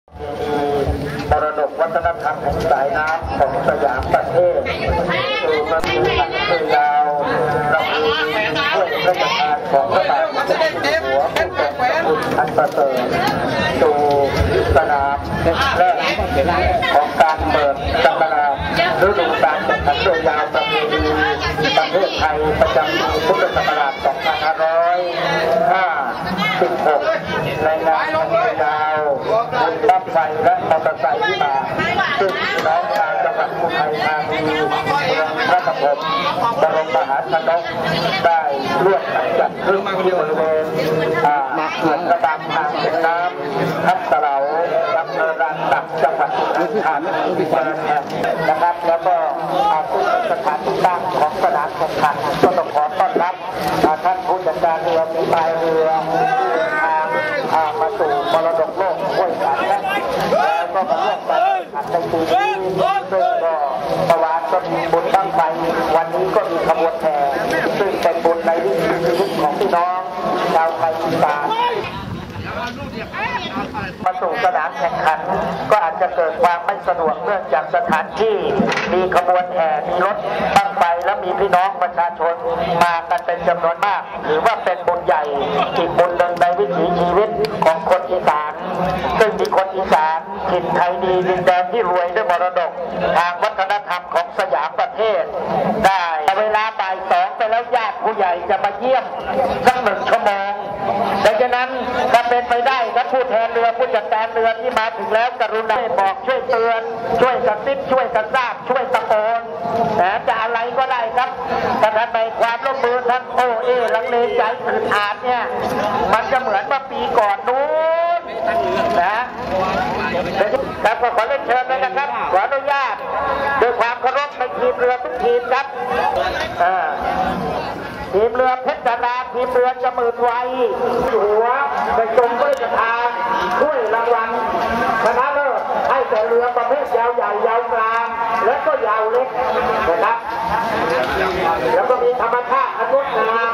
มรดกวัฒนธรรมแห่งสายน้ำของสยามประเทศสู่มาถึงอันยืนยาวประเพณีช่วยพระราชทานของพระบาทสมเด็จพระหัวผู้ทรงพระคุณอันประเสริฐสู่สนามแรกของการเปิดศักราชฤดูกาลแข่งขันเรือยาวประเพณีประเทศไทยประจำปีพุทธศักราช 2556 ในงานเรือยาวบุญบั้งไฟและมอเตอร์ไซค์วิบากซึ่งพี่น้องชาวจังหวัดอุทัยธานีเมืองพระปฐมบรมมหาชนกได้ร่วมกันจัดขึ้นที่บริเวณเขื่อนระบำทางเป็นน้ำทับเสลาอำเภอรางตักจังหวัดอุทัยธานีนะครับแล้วก็ผู้สถานที่ตั้งของสนามแข่งขันก็ต้องขอต้อนรับท่านผู้จัดการเรือฝีพายเรือมาสู่มรดกโลกห้วยสันแล้วก็มาร่วมกันในปีนี้ซึ่งก็ประวัติก็มีบุญบั้งไฟวันนี้ก็มีขบวนแห่ซึ่งเป็นบุญในวิถีชีวิตของพี่น้องชาวไทยอีสานมาสู่สนามแข่งขันก็อาจจะเกิดความไม่สะดวกเนื่องจากสถานที่มีขบวนแห่มีรถบั้งไฟและมีพี่น้องประชาชนมากันเป็นจำนวนมากหรือว่าเป็นบุญใหญ่อีกบุญหนึ่งในวิถีชีวิตของคนอีสานซึ่งมีคนอีสานถิ่นไทยดีดินแดนที่รวยด้วยมรดกทางวัฒนธรรมของสยามประเทศได้เวลาบ่าย 2ไปแล้วญาติผู้ใหญ่จะมาเยี่ยมสัก1 ชั่วโมงดังนั้นถ้าเป็นไปได้ท่านผู้แทนเรือผู้จัดการเรือที่มาถึงแล้วกรุณาบอกช่วยเตือนช่วยกระซิบช่วยกระซาบช่วยตะโกนจะอะไรก็ได้ครับแต่ท่านในความร่วมมือท่านลังเลใจสืบอาดเนี่ยมันจะเหมือนเมื่อปีก่อนนู้นนะครับก็ขอเรียนเชิญเลยนะครับขออนุญาตด้วยความเคารพในทีมเรือทุกทีมครับทีมเรือเพชรดาราทีมเรือจะหมื่นไวหัวไปจมด้วยกระทานถ้วยรางวัลชนะเลิศให้แต่เรือประเภทยาวใหญ่ยาวกลางและก็ยาวเล็กนะครับแล้วก็มีธรรมชาติอนุงาม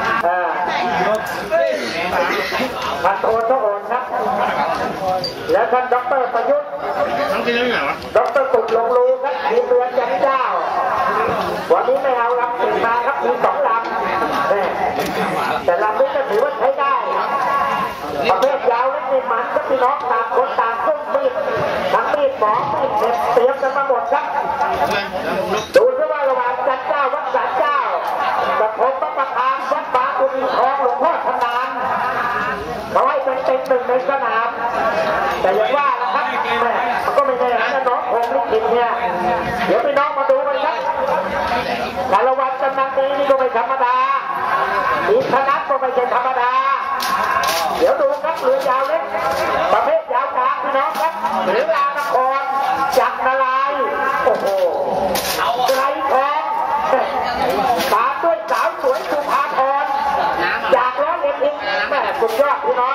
พันโทโชโอนครับและท่านดร.ประยุทธ์ดร.ตุลลงรูครับทีมเรือจันเจ้าวันนี้ไม่เอาลำติดมาครับมี2 ลำแต่ลำนี้ก็ถือว่าใช้ได้ประเภทยาวและมีมันก็พี่น้องต่างคนต่างกุ้งมีดทั้งมีดหมอมีดเห็บเตรียมกันมาหมดครับดูซิว่าระหว่างจันเจ้าวัดศาลเจ้ากับผมพระประธานวัดบางกุฎทองหลวงพ่อชำนาญเขาให้เป็นหนึ่งในสนามแต่อย่างว่านะครับมันก็ไม่แน่นะน้องผมลิขิตเนี่ยเดี๋ยวพี่น้องมาดูกันครับสารวัตรกำนันตีนี่ก็ไม่ธรรมดาอีกคณะก็ไม่ใช่ธรรมดาเดี๋ยวดูครับเรือยาวเล็กประเภทยาวกลางพี่น้องครับหรือลานครจากนารายโอ้โหไกลทองตามด้วยสาวสวยสุภาพรจาก100 เอ็ดอีกแม่สุดยอดพี่น้อง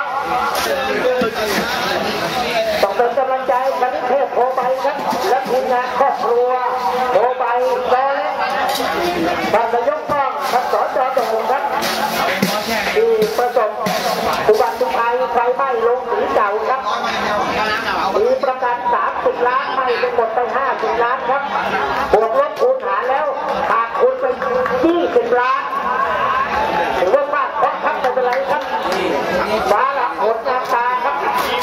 ต้องเป็นกำลังใจกันที่เทพโทรไปครับและทีมงานครอบครัวโทรไปตอนนี้ท่านนายกต้องท่านสจ.ตงครับที่ประสบอุบัติภัยไฟไหม้โรงสีเก่าครับมีประกัน30 ล้านไม่เป็นหมดไป50 ล้านครับบวกลบคูณหารแล้วขาดทุนไป20 ล้านถือว่ามากเพราะครับไม่เป็นไรครับฟ้าหลับหดน้ำตาครับ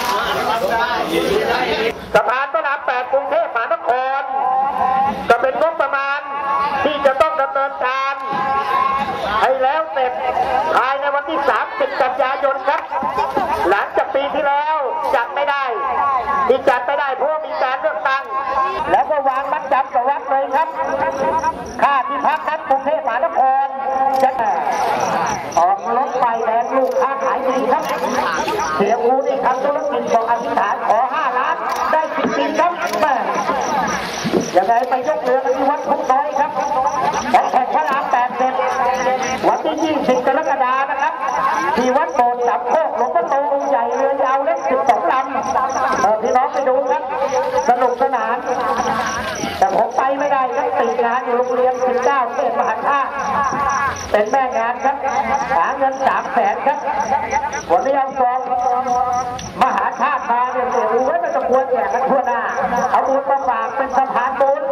สะพานพระราม 8กรุงเทพมหานครก็เป็นงบประมาณที่จะต้องดำเนินการให้แล้วเสร็จภายในวันที่30 กันยายนครับหลังจากปีที่แล้วจัดไม่ได้ที่จัดไม่ได้เพราะมีการเลือกตั้งแล้วก็วางมัดจำกับวัดเลยครับค่าที่พักนั้นกรุงเทพมหานครจะออกรถไฟแดงลูกค้าขายดีครับเสียอูนี่ทำธุรกิจบอกอธิษฐานขอ5 ล้านได้จริงๆครับแม่ยังไงไปยกเรือกันที่วัดทุ่งน้อยครับและแข่งพระราม 8 เสร็จวันที่20 กรกฎาคมนะครับที่วัดโบสถ์สามโคกหลวงพ่อโตองค์ใหญ่เรือยาวเล็ก12 ลำพี่น้องไปดูครับสนุกสนานแต่ผมไปไม่ได้ครับติดงานอยู่โรงเรียน19 เทศมหาชาติเป็นแม่งานครับหาเงิน300,000ครับวันนี้เอากองมหาชาติมาเนี่ยโอ้โหไม่ต้องควรแจกกันทั่วหน้าเอาบุญมาฝากเป็นสะพานบุญ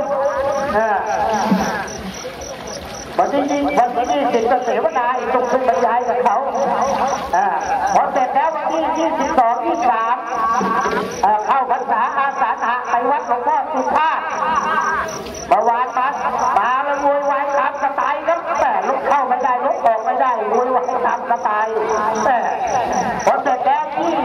วันที่20ก็เสวนาอีกตรงขึ้นบรรยายกับเขาพอเสร็จแล้ววันที่22 23เข้าพรรษาอาสาฬหะไปวัดหลวงพ่อสุภาพเมื่อวานมาแล้วโวยวายตามสไตล์ครับแต่ลุกเข้าไม่ได้ลุกออกไม่ได้โวยวายตามสไตล์แต่พอเสร็จแล้ว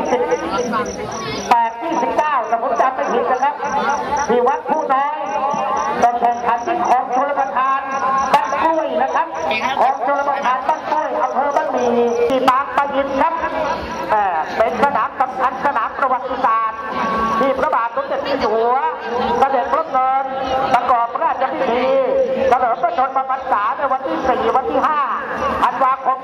28 29ถ้าผมจำไม่ผิดนะครับที่วัดผู้น้อยตอนแข่งขันที่ของชลประทานบ้านกล้วยนะครับของชลประทานบ้านกล้วยอำเภอบ้านหมี่ที่บางปะอินครับเป็นสนามสำคัญสนามประวัติศาสตร์ที่พระบาทสมเด็จพระเจ้าอยู่หัวเสด็จพระเนินประกอบพระราชพิธีเฉลิมพระชนมพรรษาในวันที่4 วันที่5 ธันวาคม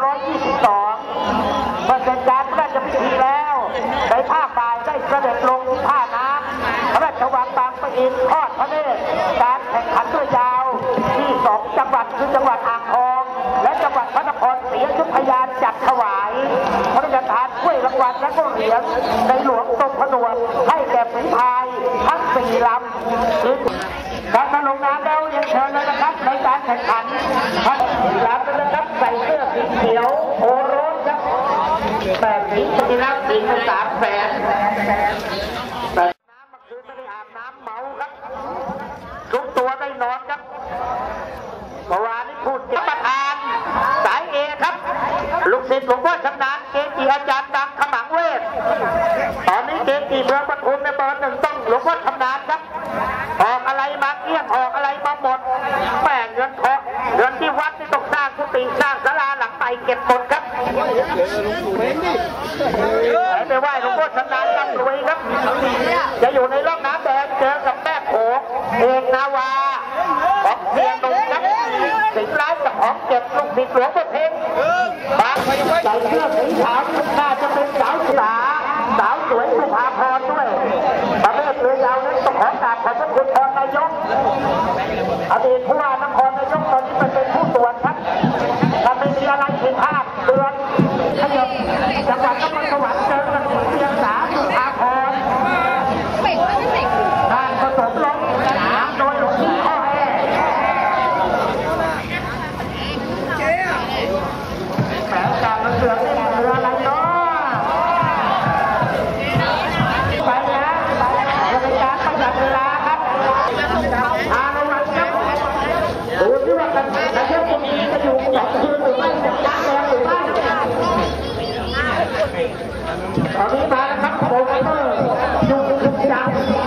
2522เมื่อเสร็จการพระราชพิธีแล้วในภาคบ่ายได้เสด็จลงที่ท่าน้ำพระราชวังบางปะอินทอดพระเนตรการแข่งขันเรือยาวที่2 จังหวัดคือจังหวัดอ่างทองและจังหวัดพระนครศรีอยุธยาจัดถวายพระราชทานถ้วยรางวัลและก็เหรียญในหลวงทรงผนวดให้แก่ฝีพายทั้ง4 ลำการมาลงน้ำแล้วยังเชิญเลยนะครับในการแข่งขันทั้ง4 ลำนะครับใส่เสื้อสีเขียวโอโรสครับแต่สีสีน้ำสี300,000แต่น้ำเมื่อคืนไม่ได้อาบน้ำเมาครับทุกตัวได้นอนครับเมื่อวานนี้พูดเก็บประธานสายเอครับลูกศิษย์หลวงพ่อชำนาญเกจิอาจารย์ดังขมังเวทตอนนี้เกจิเมืองปทุมในเบอร์ 1ต้องหลวงพ่อชำนาญครับออกอะไรมาเกลี้ยงออกอะไรมาหมดแม่เงินทองเงินที่วัดที่ต้องสร้างกุฏิสร้างศาลาหลังใหม่เก็บหมดครับไปไหว้หลวงพ่อชำนาญร่ำรวยครับจะอยู่ในร่องน้ำแดงเจอกับแม่โขงเอกนาวาของเพียงนุ่มครับสิงห์ร้ายกับของเก็บลูกศิษย์หลวงพ่อเพ่งบางใส่เสื้อสีขาวน่าจะเป็นสาวสวยสุภาพรด้วยประเภทเรือยาวนั้นต้องขอกราบขอบพระคุณนายกอดีตผู้ว่านครนายกตอนนี้เป็นผู้ตรวจครับถ้าไม่มีอะไรผิดพลาดเตือนขยับจังหวัดนครสวรรค์เจอกันเพียง3 สุภาพรการผสมลงน้ำโดยหลวงพี่ข้อแห่แผลจากมันเสือกเรืออะไรเนาะไปนะบริการประหยัดเวลาครับพาระวังครับดูที่ว่ากันนายกคนนี้จะอยู่2 คืนหรือไม่จะจ้างแรงหรือไม่ตอนนี้มาครับโปรโมเตอร์อยู่ทุกอย่าง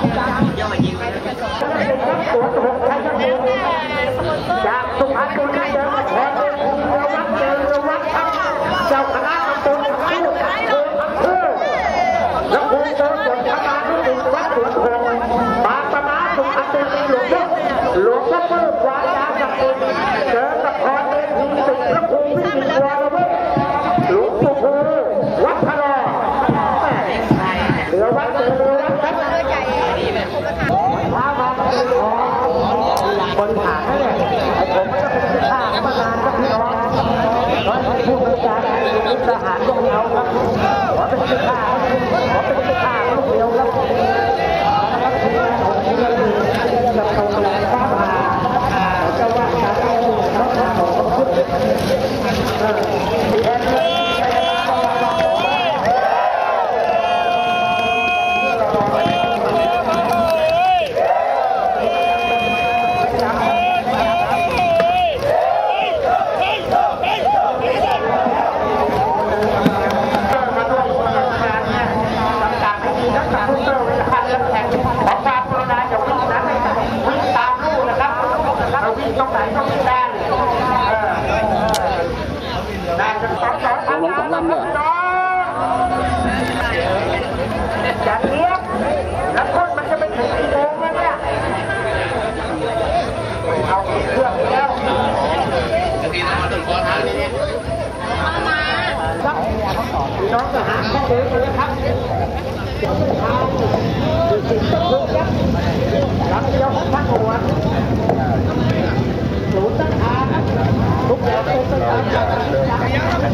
ตัว6 ชัยภูมิจากสุพรรณบุรีเจอกับขอนแก่นเรือวัดครับเจ้าคณะตำบลคู่อำเภอและภูมิเจอส่วนพระบาทที่1 วัดสวนโพบางประมาสุพรรณบุรีหลวงพ่อเพิ่มวายาจักรเจอกับขอนแก่นที่ติดพระภูมิวิจิตรวรเวทหลวงปู่ภูวัดพะลอเรือวัดครับพามาเป็นของบริหารนั่นแหละไอ้ผมไม่ต้องเป็นข้ามานานก็พี่น้องร้อยผู้บริการเป็นทหารก็ไม่เอาครับขอเป็นข้าลูกเดียวครับจะโตแรงข้ามาจะว่าการเอาเขาทำของเขาอย่างเนี้ยแล้วคนมันจะไปถึงกี่โมงเนี่ยเอาเครื่องแล้วพี่น้องจะหาข้อมูลเลยครับสิ่งที่ถูกครับลำเดียวของพันหัวศูนย์ตั้งทางทุกอย่างเป็นไปตาม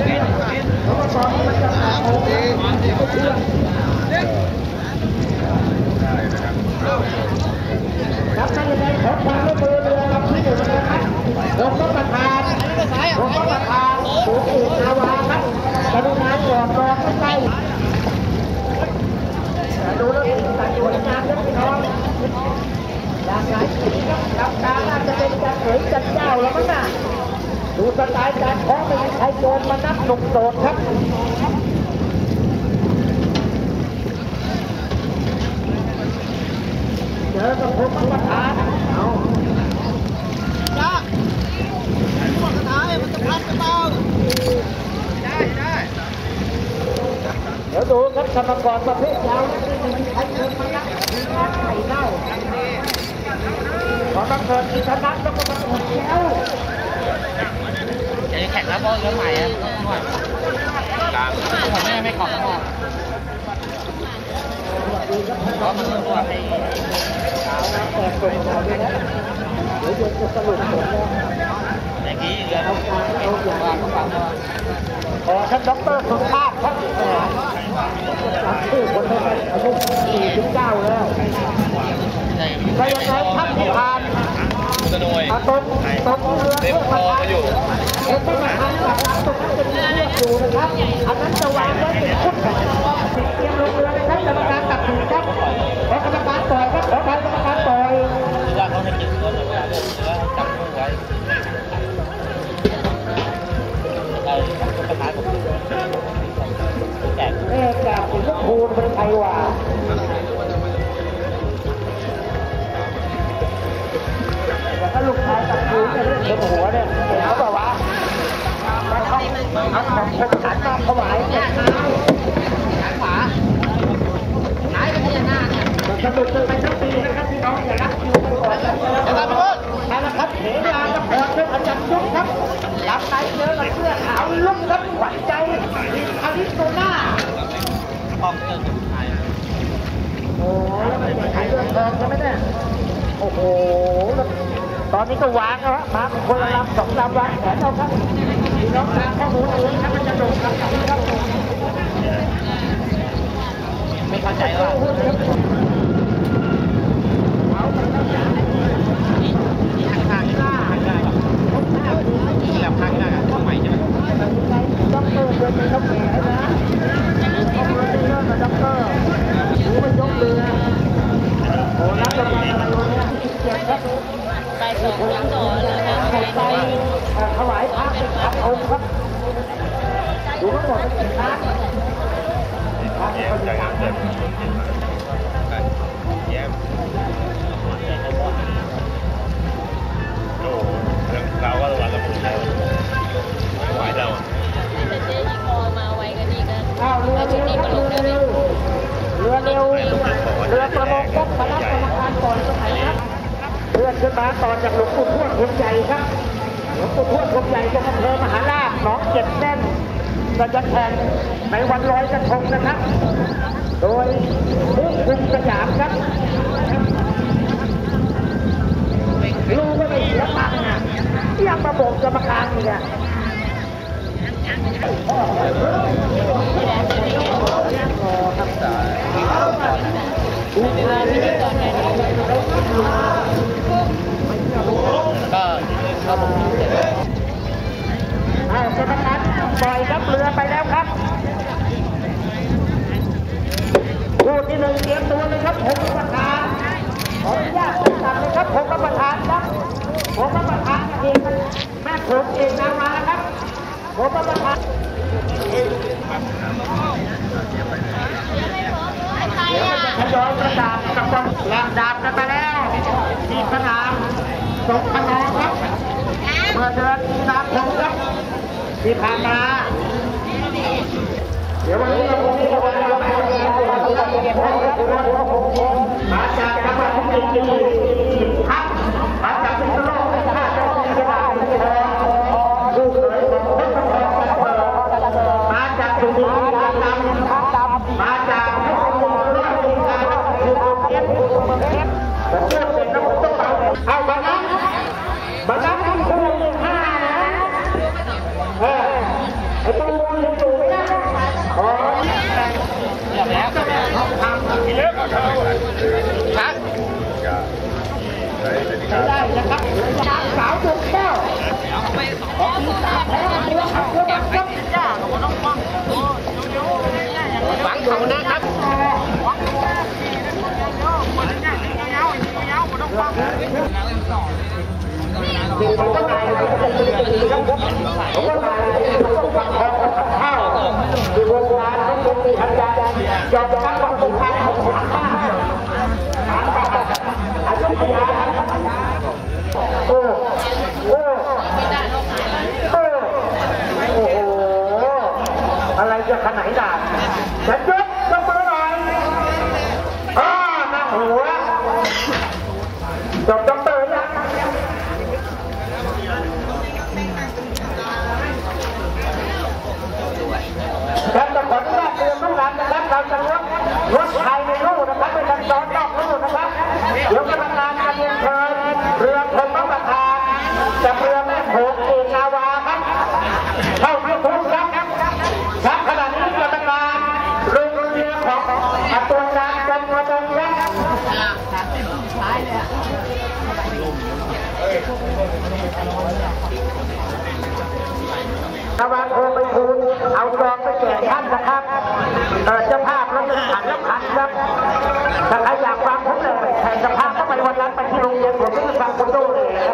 ดูสไตล์การท้องไม่มีใครโยนมานับหนุ่มโสดครับเจอกับผมประธานเอาจ้าพวกกระถางมันจะพัดกันเปล่าได้เดี๋ยวดูครับกรรมกรประเภทยาวที่มีใครโยนมานับงานไข่เน่าขอต้องเกิดที่ชนะแล้วก็มาหมดแล้วจะแข่งแล้วเพราะเรื่องใหม่อะผมไม่ขอบคุณเพราะมันต้องว่าให้แต่ส่งเราด้วยนะเดี๋ยวจะสรุปผลแล้วอย่างนี้เรือเขาอย่างขอท่านดร.สุภาพครับชื่อคนนั้นอายุ49แล้วก็ยังไงท่านที่ผ่านตรงเรือเพื่อมาอยู่เพื่อมาทำกับตรงนั้นจะมีเลือกอยู่นะครับอันนั้นจะวางไว้เป็นชุดเตรียมลงเรือนะครับกรรมการตัดสินครับขอกรรมการต่อยครับขอใครกรรมการต่อยว่าเขาให้กินเนื้อเวลาเลือกเนื้อจับมือไว้เราประธานผมแจกจากสิงคโปร์เป็นไทยว่าถ้าลูกชายตัดมือจะเรื่องหัวเนี่ยเขาบอกว่าเอาของคนขันมาถวายเนี่ยขวาไหนเป็นที่หน้าเนี่ยสนุกเลยไปทั้งปีนะครับพี่น้องอย่ารักอยู่กันก่อนนะครับเห็นลาจะพอเพื่ออาจารย์ยุทธครับรับไปเจอกับเสื้อขาวลุ่มครับหวั่นใจอาริโซน่าโอ้แล้วไม่ได้ขายเรื่องทองใช่ไหมเนี่ยโอ้โหตอนนี้ก็วางแล้วมาคนละลำ2 ลำวางแผนเอาครับพี่น้องตามข้อมูลเองครับมันจะโดนครับไม่เข้าใจว่าเอาไปแล้วนี่ทางหน้าได้แล้วทางหน้าทำไมใช่ไหมต้องเปิดเป็นต้องแผลนะต้องเปิดเป็นเรื่องกับด็อกเตอร์รู้มันยกเรือโอ้รับรางวัลอะไรวะเนี่ยเจ็บครับไปของยังต่อเลยนะไปถวายพระเป็นพันองค์ครับดูทั้งหมดเป็นล้านเยี่ยมจังเลยเยี่ยมโอ้เราก็ระวังกับผมแล้วไหวเราแต่เจ๊ยิงคอมาไว้ก็ดีกันแล้วชุดนี้ก็ลงได้เลยเรือเร็วเรือประมงก็มารับกรรมการก่อนตรงไหนครับเลื่อนขึ้นมาต่อจากหลวงปู่ทวดพรหมใหญ่ครับหลวงปู่ทวดพรหมใหญ่จากอำเภอมหาราชหนองเก็บแน่นก็จะแข่งในวันลอยกระทงนะครับโดยผู้คุมสยามครับรู้ว่าไม่เสียตังค์นะยังมาบอกกรรมการอีกอ่ะก็กรรมการปล่อยรับเรือไปแล้วครับคู่ที่1เตรียมตัวเลยครับผมประธานขออนุญาตสั่งเลยครับผมประธานครับผมประธานเองแม่ผมเองนำมานะครับผมประธานเดี๋ยวจะทยอยประดาบกับกองแรงดาบกันมาแล้วที่สนามสงขลาครับเมื่อเดือนมีนาคมครับที่ผ่านมาเดี๋ยววันนี้เราคงจะมามาจากจังหวัดพิจิตรครับมาจากพิษณุโลกข้าเจ้าที่จังหวัดพิจิตรลูกเขยของเพชรทองมาจากสุรินทร์มาจากพิษณุโลกราชบุรีผมเลือกเป็นน้ำมันต้องเอาบางนั้นที่คู่ที่5นะไอ้ตัวมูลยังอยู่ไม่ได้ขอแล้วทีเล็กครับได้นะครับสาวจุกแก้วหวังเขานะครับที่เขาก็ได้จะขนาดด่านฉันยกมือหน่อยนั่งหัวจบด็อกเตอร์นะการจะขออนุญาตเตือนทุกท่านนะครับเราจะลดภายในรูนะครับไม่ต้องซ้อนนอกรูนะครับเดี๋ยวกำลังงานการเรียนเชิญเรือพรหมประธานจะเรือแม่โขงเอกนาวาครับเข้าให้ทุกครับณขณะนี้กำลังงานเรือของตัวงานกันมาตรงนี้ตะวันโอไปทูลเอาซองไปแจกท่านนะครับเจ้าภาพแล้วจะขันแล้วขันครับถ้าใครอยากฟังผมเลยแทนเจ้าภาพก็ไปวันนั้นไปที่โรงเรียนผมก็จะฟังคนโตเลยครับ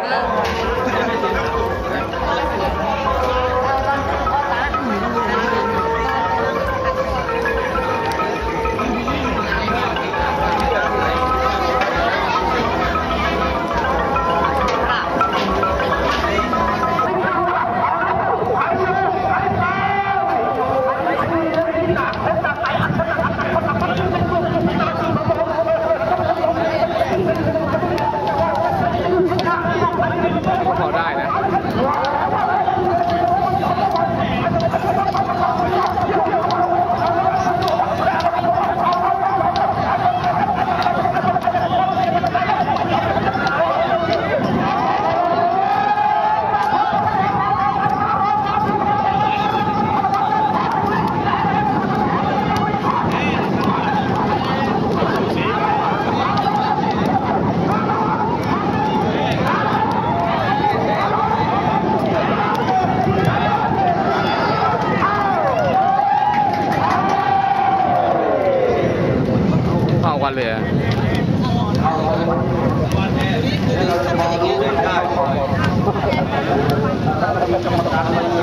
เลยอะ